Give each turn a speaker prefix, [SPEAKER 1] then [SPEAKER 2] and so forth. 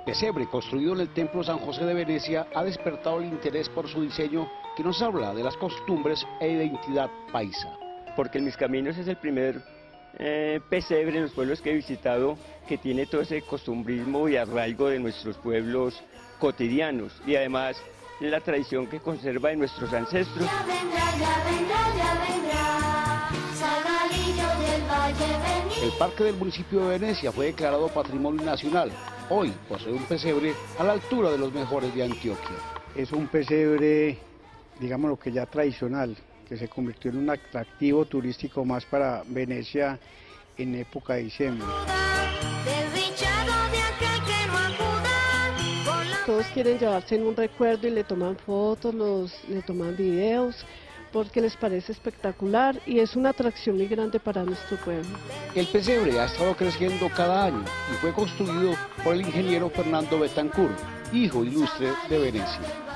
[SPEAKER 1] pesebre construido en el Templo San José de Venecia ha despertado el interés por su diseño, que nos habla de las costumbres e identidad paisa.
[SPEAKER 2] Porque en Mis Caminos es el primer pesebre en los pueblos que he visitado que tiene todo ese costumbrismo y arraigo de nuestros pueblos cotidianos, y además la tradición que conserva de nuestros ancestros.
[SPEAKER 3] Ya vendrá, ya vendrá, ya vendrá, Sagalillo del Valle venir.
[SPEAKER 1] El parque del municipio de Venecia fue declarado Patrimonio Nacional. Hoy posee un pesebre a la altura de los mejores de Antioquia.
[SPEAKER 4] Es un pesebre, digamos lo que ya tradicional, que se convirtió en un atractivo turístico más para Venecia en época de diciembre.
[SPEAKER 5] Todos quieren llevarse en un recuerdo y le toman fotos, le toman videos, porque les parece espectacular y es una atracción muy grande para nuestro pueblo.
[SPEAKER 1] El pesebre ha estado creciendo cada año y fue construido por el ingeniero Fernando Betancourt, hijo ilustre de Venecia.